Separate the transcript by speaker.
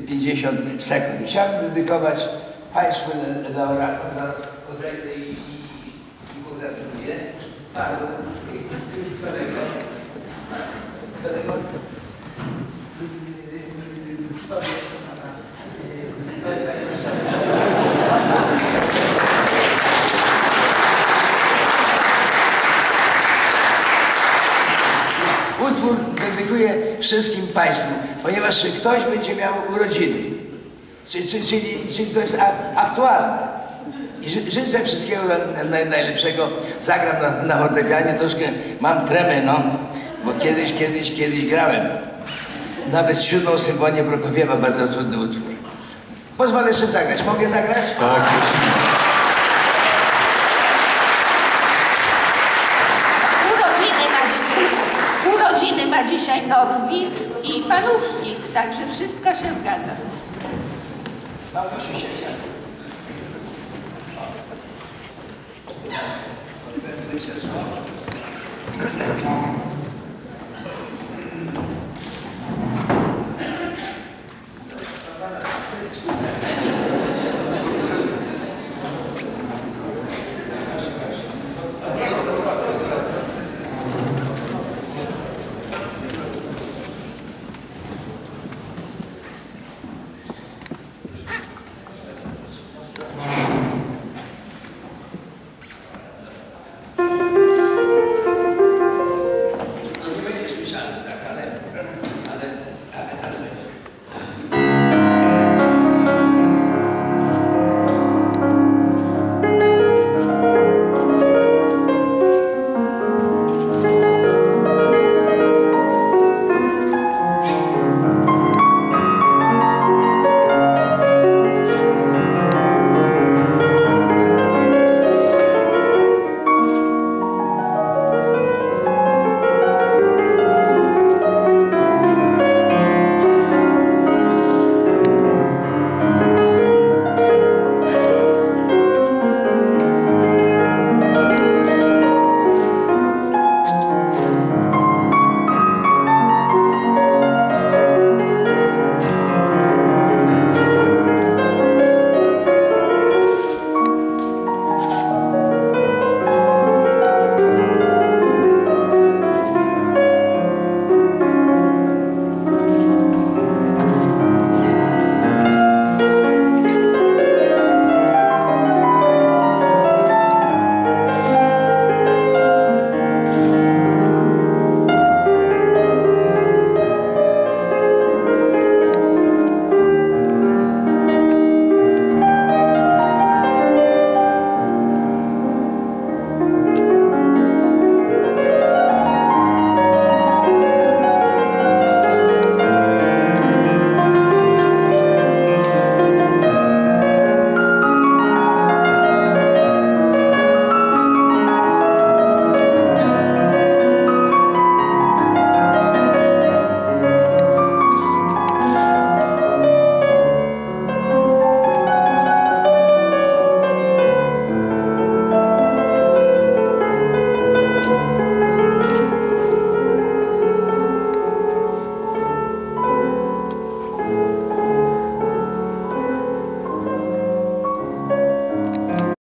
Speaker 1: 50 sekund. Chciałbym dedykować Państwu laureatom, zaraz odejdę i pogratuluję. Panu kolego. Utwór dedykuję wszystkim Państwu, ponieważ ktoś będzie miał urodziny. Czyli to jest aktualne. I życzę wszystkiego najlepszego. Zagram na fortepianie, troszkę mam tremę, no, bo kiedyś grałem. Nawet 7. symfonię Prokofiewa, bardzo cudny utwór. Pozwolę jeszcze zagrać. Mogę zagrać?
Speaker 2: Tak.
Speaker 3: Urodziny ma dzisiaj Norwid i Panównik, także wszystko się zgadza.
Speaker 1: Małgosiu się Odkręcę krzesło.